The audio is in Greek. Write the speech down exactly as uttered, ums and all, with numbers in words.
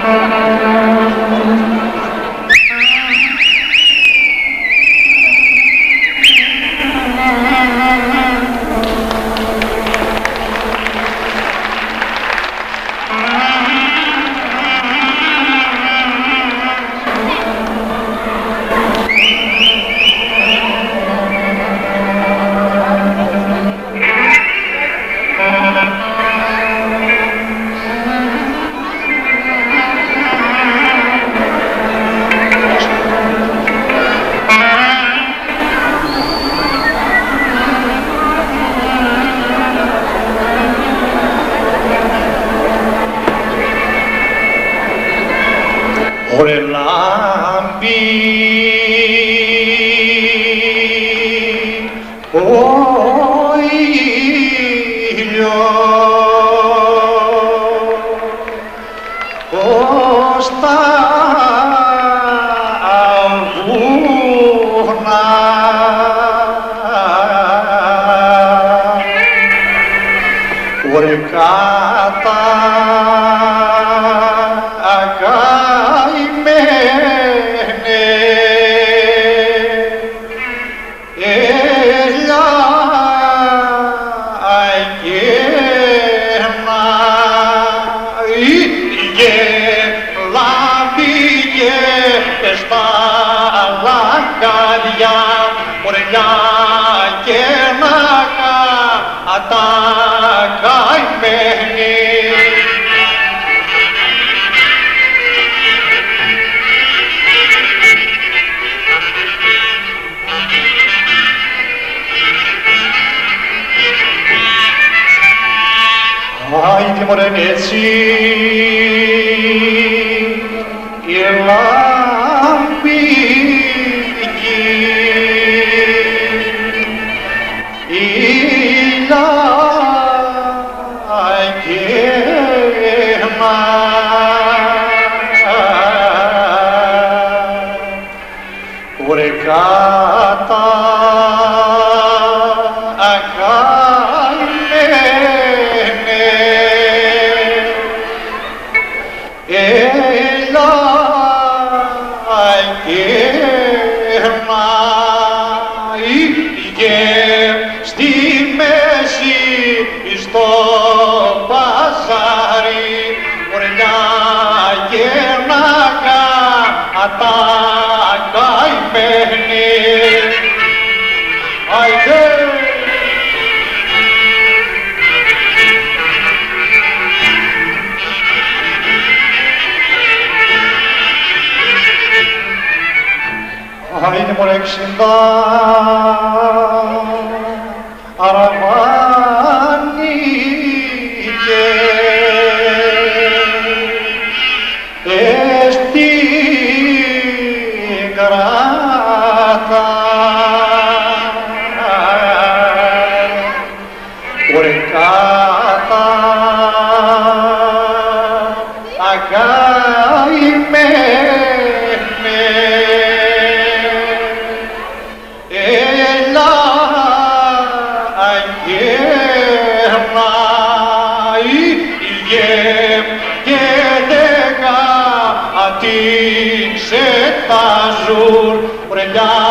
Ωρε λάμπει ο ήλιος ως τα βουνά ωρε κατά ορελιά και μάκα τα καημένη. Άιντε μωρέ έτσι η λάμπη ωρε κατά ακαημένε έλα και στη μέση στο παζάρι ωρελιά και μάκα τα καημένη. Άιντε! Άιντε μωρέ ξυντά αραβάνηκε εστι κράτα ωρε κάτα ακαημένε έλα αγέρναει και δέκα ατήξε τα ζουρ ωρελιά